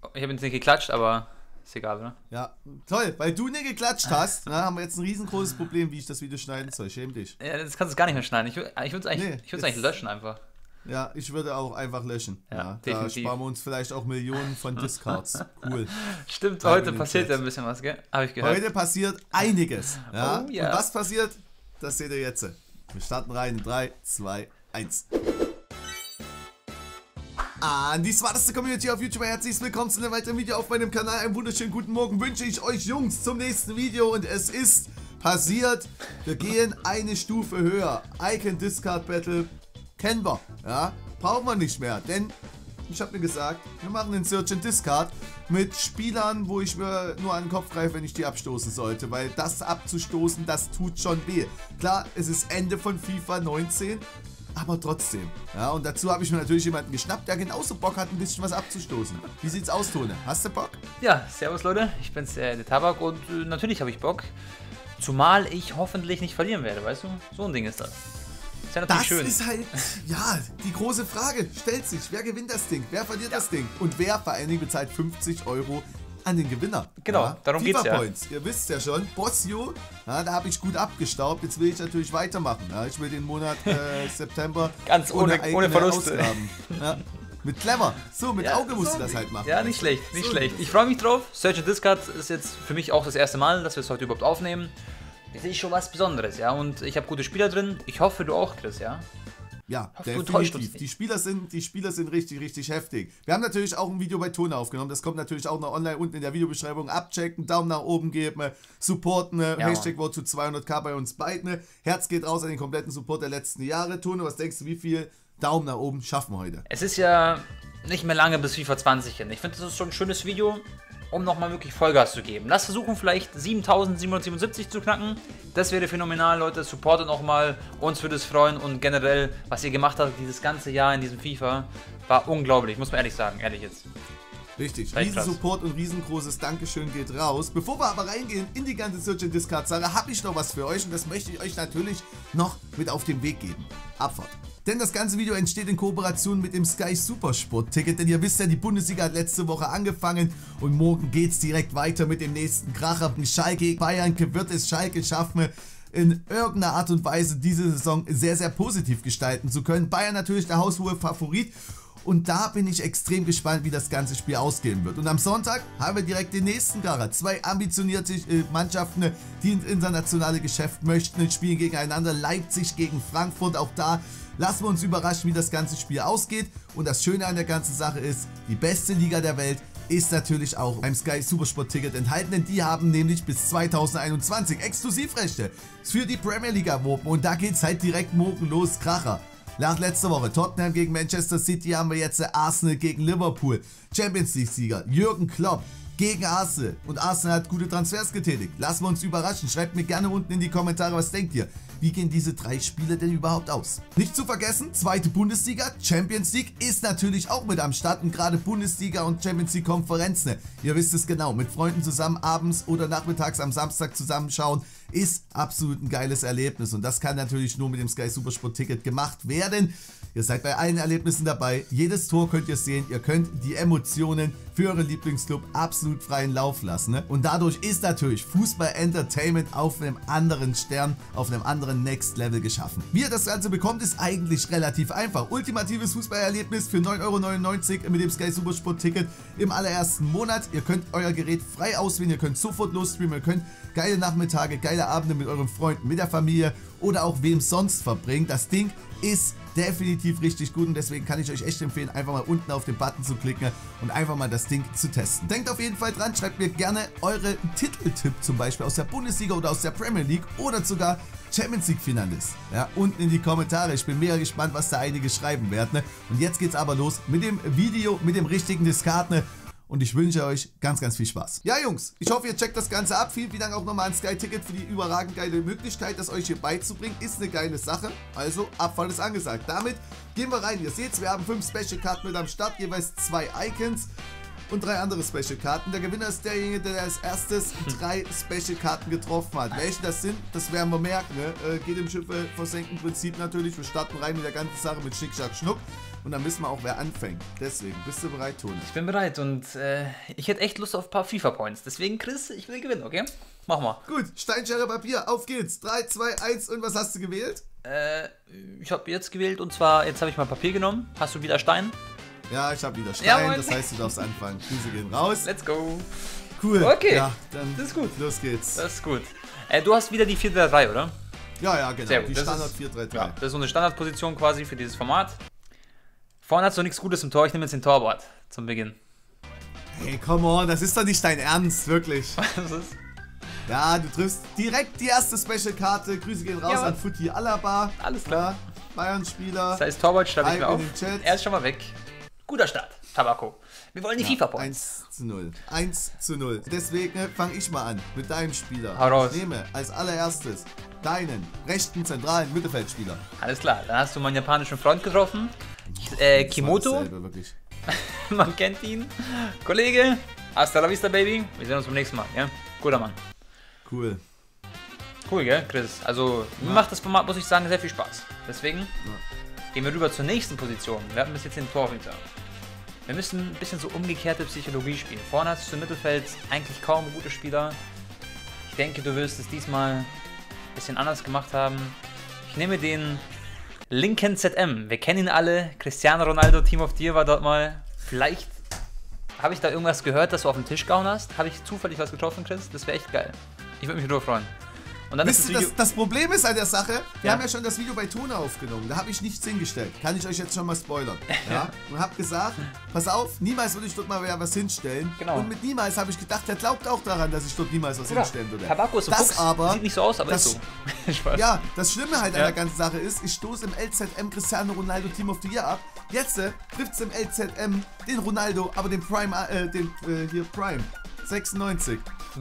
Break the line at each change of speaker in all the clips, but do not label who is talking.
Ich habe jetzt nicht geklatscht, aber ist egal, oder?
Ja, toll, weil du nicht geklatscht hast, haben wir jetzt ein riesengroßes Problem, wie ich das Video schneiden soll. Schäm dich.
Ja, das kannst du gar nicht mehr schneiden. Ich würde es eigentlich, eigentlich löschen einfach.
Ja, ich würde auch einfach löschen.
Ja,
da
definitiv.
sparen wir uns vielleicht auch Millionen von Discards. Cool.
Stimmt, heute passiert ja ein bisschen was, gell? Habe ich gehört.
Heute passiert einiges. Ja?
Oh, ja.
Und was passiert, das seht ihr jetzt. Wir starten rein in 3, 2, 1. An die smarteste Community auf YouTube, herzlich willkommen zu einem weiteren Video auf meinem Kanal. Einen wunderschönen guten Morgen wünsche ich euch Jungs zum nächsten Video und es ist passiert. Wir gehen eine Stufe höher. Icon Discard Battle kennen wir, ja, brauchen wir nicht mehr, denn ich habe mir gesagt, wir machen den Search and Discard mit Spielern, wo ich mir nur an den Kopf greife, wenn ich die abstoßen sollte, weil das abzustoßen, das tut schon weh. Klar, es ist Ende von FIFA 19, aber trotzdem. Ja, und dazu habe ich mir natürlich jemanden geschnappt, der genauso Bock hat, ein bisschen was abzustoßen. Wie sieht's aus, Tone? Hast du Bock?
Ja, servus Leute, ich bin's, der Tabak und natürlich habe ich Bock. Zumal ich hoffentlich nicht verlieren werde, weißt du? So ein Ding ist das. Ist ja natürlich schön.
Ist halt, ja, die große Frage stellt sich, wer gewinnt das Ding? Wer verliert das Ding? Und wer vor allen Dingen bezahlt 50 € an den Gewinner?
Genau,
ja,
darum geht's ja.
Points, ihr wisst ja schon, Bossio, ja, da habe ich gut abgestaubt, jetzt will ich natürlich weitermachen. Ja, ich will den Monat September
ganz ohne Verluste.
Ausgaben. Ja, mit Clever, so mit Auge musst du das halt machen.
Ja, nicht schlecht, nicht schlecht. Ich freue mich drauf. Search and Discard ist jetzt für mich auch das erste Mal, dass wir es heute überhaupt aufnehmen. Das ist schon was Besonderes, ja, und ich habe gute Spieler drin. Ich hoffe, du auch, Chris, ja?
Ja, definitiv. Die Spieler sind richtig, richtig heftig. Wir haben natürlich auch ein Video bei Tone aufgenommen. Das kommt natürlich auch noch online unten in der Videobeschreibung. Abchecken, Daumen nach oben geben, supporten, ja, Hashtag Vote zu 200.000 bei uns beiden. Herz geht raus an den kompletten Support der letzten Jahre. Tone, was denkst du, wie viel Daumen nach oben schaffen wir heute?
Es ist ja nicht mehr lange bis FIFA 20 hin. Ich finde, das ist schon ein schönes Video, um nochmal wirklich Vollgas zu geben. Lass versuchen, vielleicht 7777 zu knacken. Das wäre phänomenal, Leute. Supportet nochmal. Uns würde es freuen. Und generell, was ihr gemacht habt dieses ganze Jahr in diesem FIFA, war unglaublich. Muss man ehrlich sagen. Ehrlich jetzt.
Richtig. Riesen Support und riesengroßes Dankeschön geht raus. Bevor wir aber reingehen in die ganze Search and Discard Sache, habe ich noch was für euch. Und das möchte ich euch natürlich noch mit auf den Weg geben. Abfahrt. Denn das ganze Video entsteht in Kooperation mit dem Sky Supersport Ticket, denn ihr wisst ja, die Bundesliga hat letzte Woche angefangen und morgen geht es direkt weiter mit dem nächsten Kracher. Schalke Bayern wird es Schalke schaffen, in irgendeiner Art und Weise diese Saison sehr, sehr positiv gestalten zu können. Bayern natürlich der haushohe Favorit. Und da bin ich extrem gespannt, wie das ganze Spiel ausgehen wird. Und am Sonntag haben wir direkt den nächsten Kracher. Zwei ambitionierte Mannschaften, die ins internationale Geschäft möchten, spielen gegeneinander. Leipzig gegen Frankfurt. Auch da lassen wir uns überraschen, wie das ganze Spiel ausgeht. Und das Schöne an der ganzen Sache ist, die beste Liga der Welt ist natürlich auch beim Sky Supersport Ticket enthalten, denn die haben nämlich bis 2021 Exklusivrechte für die Premier League erworben. Und da geht es halt direkt morgen los, Kracher. Nach letzter Woche Tottenham gegen Manchester City haben wir jetzt Arsenal gegen Liverpool. Champions League Sieger Jürgen Klopp gegen Arsenal. Und Arsenal hat gute Transfers getätigt. Lassen wir uns überraschen. Schreibt mir gerne unten in die Kommentare, was denkt ihr? Wie gehen diese drei Spiele denn überhaupt aus? Nicht zu vergessen, zweite Bundesliga, Champions League ist natürlich auch mit am Start. Und gerade Bundesliga und Champions League Konferenzen, ihr wisst es genau, mit Freunden zusammen abends oder nachmittags am Samstag zusammenschauen, ist absolut ein geiles Erlebnis. Und das kann natürlich nur mit dem Sky Supersport Ticket gemacht werden. Ihr seid bei allen Erlebnissen dabei. Jedes Tor könnt ihr sehen. Ihr könnt die Emotionen für euren Lieblingsclub absolut freien Lauf lassen. Ne? Und dadurch ist natürlich Fußball-Entertainment auf einem anderen Stern, auf einem anderen Next-Level geschaffen. Wie ihr das Ganze bekommt, ist eigentlich relativ einfach. Ultimatives Fußballerlebnis für 9,99 € mit dem Sky Supersport Ticket im allerersten Monat. Ihr könnt euer Gerät frei auswählen. Ihr könnt sofort losstreamen. Ihr könnt geile Nachmittage, geile Abende mit euren Freunden, mit der Familie oder auch wem sonst verbringen. Das Ding ist definitiv richtig gut und deswegen kann ich euch echt empfehlen, einfach mal unten auf den Button zu klicken und einfach mal das Ding zu testen. Denkt auf jeden Fall dran, schreibt mir gerne eure Titeltipp zum Beispiel aus der Bundesliga oder aus der Premier League oder sogar Champions League Finalist. Ja, unten in die Kommentare. Ich bin mega gespannt, was da einige schreiben werden. Ne? Und jetzt geht's aber los mit dem Video, mit dem richtigen Discard. Ne? Und ich wünsche euch ganz, ganz viel Spaß. Ja, Jungs, ich hoffe, ihr checkt das Ganze ab. Vielen Dank auch nochmal an Sky Ticket für die überragend geile Möglichkeit, das euch hier beizubringen. Ist eine geile Sache. Also, Abfall ist angesagt. Damit gehen wir rein. Ihr seht, wir haben 5 Special-Karten mit am Start. Jeweils 2 Icons und 3 andere Special-Karten. Der Gewinner ist derjenige, der als erstes 3 Special-Karten getroffen hat. Welche das sind, das werden wir merken. Ne? Geht im Schiffe versenken Prinzip natürlich. Wir starten rein mit der ganzen Sache mit Schnick, Schnack, Schnuck. und dann wissen wir auch, wer anfängt. Deswegen, bist du bereit, Toni?
Ich bin bereit und ich hätte echt Lust auf ein paar FIFA-Points. Deswegen, Chris, ich will gewinnen, okay? Mach mal.
Gut, Stein, Schere, Papier, auf geht's. 3, 2, 1 und was hast du gewählt?
Ich habe jetzt gewählt und zwar, jetzt habe ich mal Papier genommen. Hast du wieder Stein?
Ja, ich habe wieder Stein,
Jawohl.
Das heißt, du darfst anfangen. Füße gehen raus.
Let's go.
Cool.
Okay,
ja, dann
das ist gut.
Los geht's.
Das ist gut. Du hast wieder die 4-3-3, oder?
Ja, genau.
Sehr gut.
Die
Das
Standard
ist-
4-3-3.
Ja, das ist so eine Standardposition quasi für dieses Format. Vorne hat so nichts Gutes im Tor. Ich nehme jetzt den Torwart zum Beginn.
Hey, come on, das ist doch nicht dein Ernst, wirklich.
Was ist?
Ja, du triffst direkt die erste Special-Karte. Grüße gehen raus
Ja.
an Futi Alaba.
Alles klar.
Ja, Bayern-Spieler.
Das heißt, Torwart schreibe ich mir
Hype
auf.
in den Chat.
Er ist schon mal weg. Guter Start, Tabako. Wir wollen die FIFA-Points.
1:0. 1:0. Deswegen fange ich mal an mit deinem Spieler.
Hau raus.
Ich nehme als allererstes deinen rechten zentralen Mittelfeldspieler.
Alles klar, dann hast du meinen japanischen Freund getroffen. Kimoto,
Dasselbe, wirklich.
man kennt ihn. Kollege, hasta la vista, Baby. Wir sehen uns beim nächsten Mal, ja? Guter Mann.
Cool.
Cool, gell, Chris? Also, mir macht das Format, muss ich sagen, sehr viel Spaß. Deswegen gehen wir rüber zur nächsten Position. Wir hatten bis jetzt den Torhüter. Wir müssen ein bisschen so umgekehrte Psychologie spielen. Vorne hast du im Mittelfeld eigentlich kaum gute Spieler. Ich denke, du wirst es diesmal ein bisschen anders gemacht haben. Ich nehme den linken ZM. Wir kennen ihn alle. Cristiano Ronaldo, Team of the Year war dort mal. Vielleicht habe ich da irgendwas gehört, dass du auf den Tisch gehauen hast. Habe ich zufällig was getroffen, Chris? Das wäre echt geil. Ich würde mich drüber freuen. Und dann
Wisst
ist
ihr,
das Video...
das Problem ist an der Sache, wir
Ja.
haben ja schon das Video bei Tona aufgenommen, da habe ich nichts hingestellt. Kann ich euch jetzt schon mal spoilern. Ja? Und habe gesagt, pass auf, niemals würde ich dort mal was hinstellen.
Genau.
Und mit niemals habe ich gedacht, der glaubt auch daran, dass ich dort niemals was hinstellen würde.
Tabako ist ein
Das
Fuchs.
aber,
Sieht nicht so aus, aber
das-
ist so. Spaß.
Ja, das Schlimme halt an
Ja.
der ganzen Sache ist, ich stoße im LZM Cristiano Ronaldo Team of the Year ab. Jetzt trifft es im LZM den Ronaldo, aber den Prime, hier Prime. 96.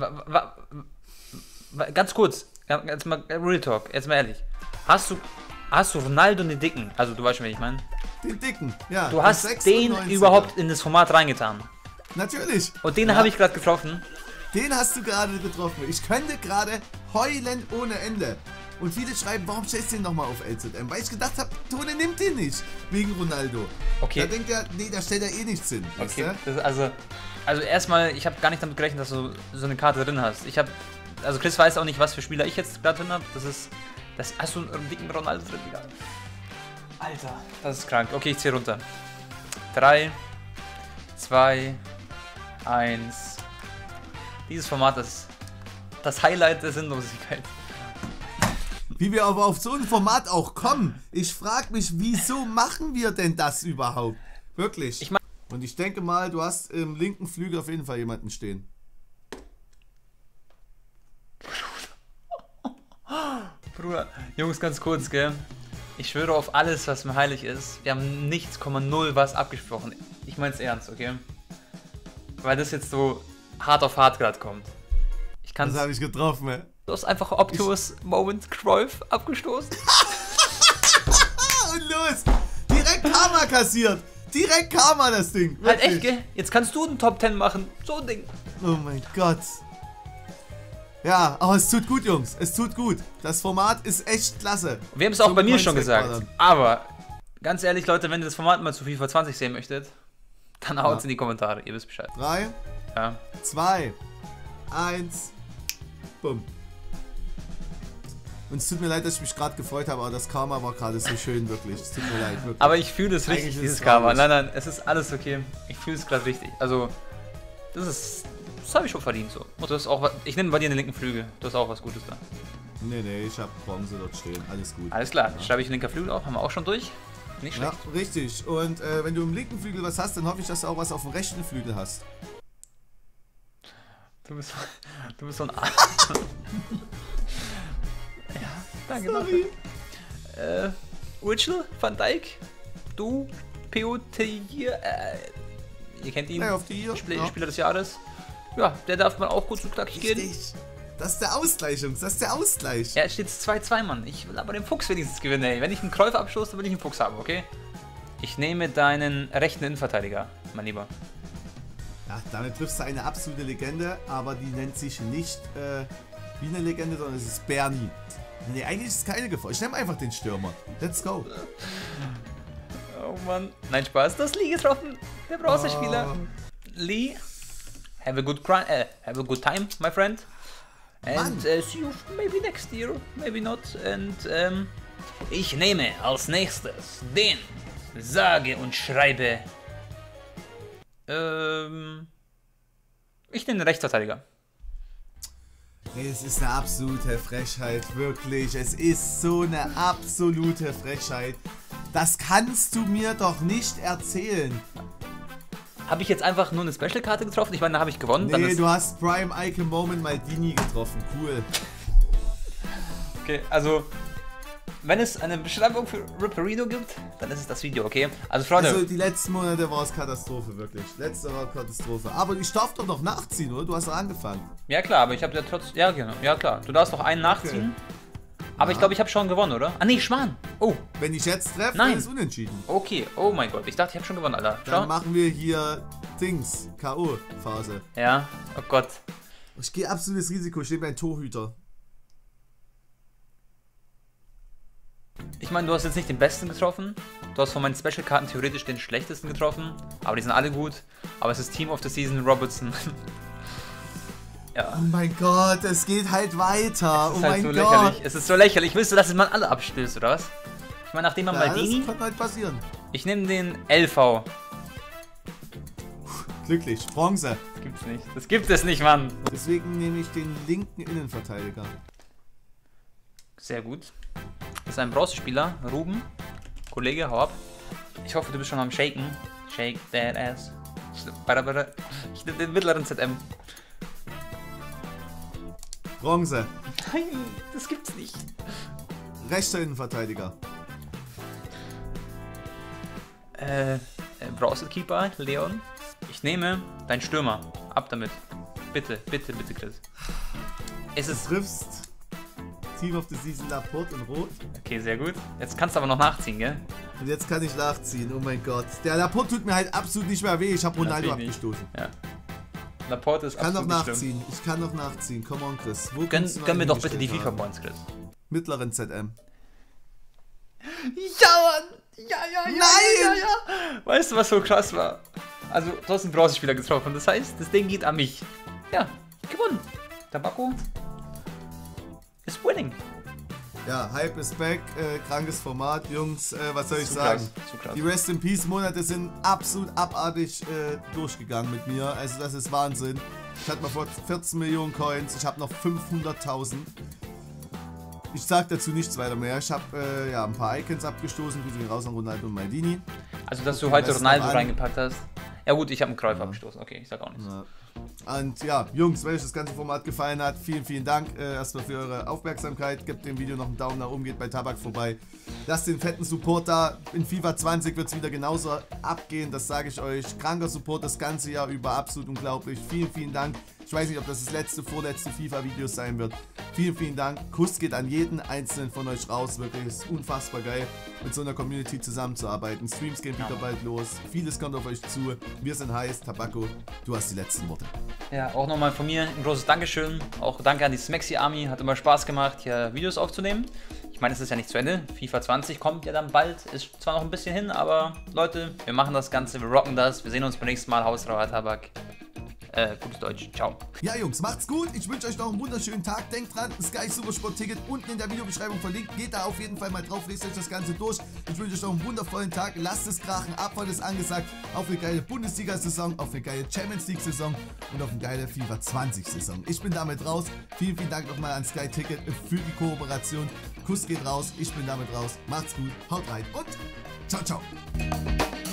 Ganz kurz, jetzt mal Real Talk, jetzt mal ehrlich. Hast du Ronaldo den Dicken, also du weißt schon, wen ich meine?
Den dicken, ja.
Du hast
den
den
96er.
überhaupt in das Format reingetan.
Natürlich.
Und den
Ja.
habe ich gerade getroffen.
Den hast du gerade getroffen. Ich könnte gerade heulen ohne Ende. Und viele schreiben, warum stellst du den nochmal auf LZM? Weil ich gedacht habe, Tone nimmt den nicht. Wegen Ronaldo.
Okay.
Da denkt er, nee, da stellt er eh nichts hin. weißt
Okay,
du?
das ist also erstmal, ich habe gar nicht damit gerechnet, dass du so eine Karte drin hast. Also Chris weiß auch nicht, was für Spieler ich jetzt gerade drin habe. Hast du einen dicken Ronaldo drin wieder? Alter, das ist krank. Okay, ich zähle runter. 3, 2, 1. Dieses Format ist das Highlight der Sinnlosigkeit.
Wie wir aber auf so ein Format auch kommen. Ich frage mich, wieso machen wir denn das überhaupt? Wirklich.
Ich mein-
Und ich denke mal, du hast im linken Flügel auf jeden Fall jemanden stehen.
Bruder, Jungs, ganz kurz, gell? Ich schwöre auf alles, was mir heilig ist. Wir haben nichts, 0 was abgesprochen. Ich mein's ernst, okay? Weil das jetzt so hart auf hart gerade kommt. Ich kann's.
Das habe ich getroffen, ey.
Du hast einfach Optimus Moment Cruyff abgestoßen.
Und los! Direkt Karma kassiert! Direkt Karma das Ding!
Halt
Wirklich.
echt, gell? Jetzt kannst du einen Top 10 machen. So ein Ding.
Oh mein Gott. Ja, aber es tut gut, Jungs. Es tut gut. Das Format ist echt klasse.
Wir haben es auch
Zum
bei mir schon
Points
gesagt.
wegballern.
Aber ganz ehrlich, Leute, wenn ihr das Format mal zu FIFA 20 sehen möchtet, dann haut's
Ja.
in die Kommentare. Ihr wisst Bescheid.
3,
Ja.
2, 1, bumm. Und es tut mir leid, dass ich mich gerade gefreut habe, aber das Karma war gerade so schön, wirklich. Es tut mir leid, wirklich.
Aber ich fühle es richtig,
Eigentlich ist
dieses
es
Karma.
traurig.
Nein, es ist alles okay. Ich fühle es gerade richtig. Also, das habe ich schon verdient so. Und du hast auch, ich nehme bei dir den linken Flügel. Du hast auch was Gutes da.
Nee, ich habe Bronze dort stehen. Alles gut.
Alles klar, schreibe ich den linken Flügel auf. Haben wir auch schon durch. Nicht
Ja,
schlecht.
richtig. Und wenn du im linken Flügel was hast, dann hoffe ich, dass du auch was auf dem rechten Flügel hast.
Du bist so ein Arsch. Ja, danke.
Sorry.
Danke. Virgil van Dijk. Du, P.O.T.Hier. Ihr kennt ihn.
Hey, auf die hier. Ja.
Spieler des Jahres. Ja, der darf man auch kurz und knackig gehen.
Richtig. Das ist der Ausgleich, Jungs. Das ist der Ausgleich.
Ja, es steht 2-2, Mann. Ich will aber den Fuchs wenigstens gewinnen, ey. Wenn ich einen Käufer abstoße, dann will ich einen Fuchs haben, okay? Ich nehme deinen rechten Innenverteidiger, mein Lieber.
Ja, damit triffst du eine absolute Legende, aber die nennt sich nicht wie eine Legende, sondern es ist Nee, eigentlich ist es keine Gefahr. Ich nehme einfach den Stürmer. Let's go.
Oh Mann. Nein, Spaß. Das Lee getroffen. Der Bronzespieler. Lee, have a good time, my friend. And see you maybe next year, maybe not. And ich nehme als nächstes den sage und schreibe. Ich nehme den Rechtsverteidiger.
Es ist eine absolute Frechheit, wirklich. Es ist so eine absolute Frechheit. Das kannst du mir doch nicht erzählen.
Habe ich jetzt einfach nur eine Special-Karte getroffen? Ich meine, da habe ich gewonnen.
Nee, dann du hast Prime Icon Moment Maldini getroffen. Cool.
Okay, also, wenn es eine Beschreibung für Ripperino gibt, dann ist es das Video, okay? Also, Freunde.
Also, die letzten Monate war es Katastrophe, wirklich. Letzte war Katastrophe. Aber ich darf doch noch nachziehen, oder? Du hast doch angefangen.
Ja, klar, aber ich habe ja trotzdem. Ja, genau. Ja, klar. Du darfst noch einen nachziehen. Aber ich glaube, ich habe schon gewonnen, oder? Ah, nee, Schmarrn. Oh.
Wenn ich jetzt treffe, dann ist es unentschieden.
Okay, oh mein Gott. Ich dachte, ich habe schon gewonnen, Alter.
Dann machen wir hier Dings, K.O.-Phase.
Ja, oh Gott.
Ich gehe absolutes Risiko, ich nehme einen Torhüter.
Ich meine, du hast jetzt nicht den besten getroffen. Du hast von meinen Special-Karten theoretisch den schlechtesten getroffen. Aber die sind alle gut. Aber es ist Team of the Season Robertson. Ja.
Oh mein Gott, es geht halt weiter.
Oh mein Gott. Lächerlich. Es ist so lächerlich. Willst du, dass man alle abstößt, oder was? Ich meine, nachdem man Maldini...
Das kann halt passieren.
Ich nehme den LV.
Glücklich. Bronze.
Das gibt's nicht. Das gibt es nicht, Mann.
Deswegen nehme ich den linken Innenverteidiger.
Sehr gut. Das ist ein Bronzespieler. Ruben. Kollege, hau ab. Ich hoffe, du bist schon am Shaken. Shake that ass. Ich nehme den mittleren ZM.
Bronze.
Nein, das gibt's nicht.
Rechter Innenverteidiger.
Bronzekeeper, Leon. Ich nehme deinen Stürmer. Ab damit. Bitte, bitte, bitte, Chris.
Du triffst Team of the Season Laporte in Rot.
Okay, sehr gut. Jetzt kannst du aber noch nachziehen, gell?
Und jetzt kann ich nachziehen, oh mein Gott. Der Laporte tut mir halt absolut nicht mehr weh. Ich habe Ronaldo abgestoßen.
Ja. Laporte ist
absolut nicht schlimm. Ich kann noch nachziehen. Come on, Chris.
Gönn mir doch bitte die FIFA-Points, Chris.
Mittleren ZM.
Ja, Mann! Ja!
Nein!
Ja. Weißt du, was so krass war? Also, du hast einen Bronzespieler getroffen. Das heißt, das Ding geht an mich. Ja, gewonnen. Tabako ist winning.
Ja, Hype is back, krankes Format, Jungs, was soll ich sagen? Krass. Die Rest in Peace Monate sind absolut abartig durchgegangen mit mir, also das ist Wahnsinn. Ich hatte mal vor 14 Millionen Coins, ich habe noch 500.000. Ich sag dazu nichts weiter mehr, ich habe ja, ein paar Icons abgestoßen, die sind raus an Ronaldo und Maldini.
Also, dass du heute Ronaldo reingepackt hast? Ja gut, ich habe einen Cruyff abgestoßen, okay, ich sag auch nichts.
Ja. Und ja, Jungs, wenn euch das ganze Format gefallen hat, vielen, vielen Dank erstmal für eure Aufmerksamkeit. Gebt dem Video noch einen Daumen nach oben, geht bei Tabak vorbei. Lasst den fetten Support da. In FIFA 20 wird es wieder genauso abgehen, das sage ich euch. Kranker Support das ganze Jahr über, absolut unglaublich. Vielen, vielen Dank. Ich weiß nicht, ob das vorletzte FIFA-Video sein wird. Vielen, vielen Dank. Kuss geht an jeden einzelnen von euch raus. Wirklich, es ist unfassbar geil, mit so einer Community zusammenzuarbeiten. Streams gehen wieder bald los. Vieles kommt auf euch zu. Wir sind heiß. Tabako, du hast die letzten Worte.
Ja, auch nochmal von mir ein großes Dankeschön. Auch danke an die Smaxy Army. Hat immer Spaß gemacht, hier Videos aufzunehmen. Ich meine, es ist ja nicht zu Ende. FIFA 20 kommt ja dann bald. Ist zwar noch ein bisschen hin, aber Leute, wir machen das Ganze. Wir rocken das. Wir sehen uns beim nächsten Mal. Hausrauer Tabak. Gutes Deutsch. Ciao.
Ja, Jungs, macht's gut. Ich wünsche euch noch einen wunderschönen Tag. Denkt dran, Sky Supersport Ticket unten in der Videobeschreibung verlinkt. Geht da auf jeden Fall mal drauf, lest euch das Ganze durch. Ich wünsche euch noch einen wundervollen Tag. Lasst es krachen. Abfall ist angesagt. Auf eine geile Bundesliga-Saison, auf eine geile Champions League-Saison und auf eine geile FIFA 20-Saison. Ich bin damit raus. Vielen, vielen Dank nochmal an Sky Ticket für die Kooperation. Kuss geht raus. Ich bin damit raus. Macht's gut. Haut rein und ciao, ciao.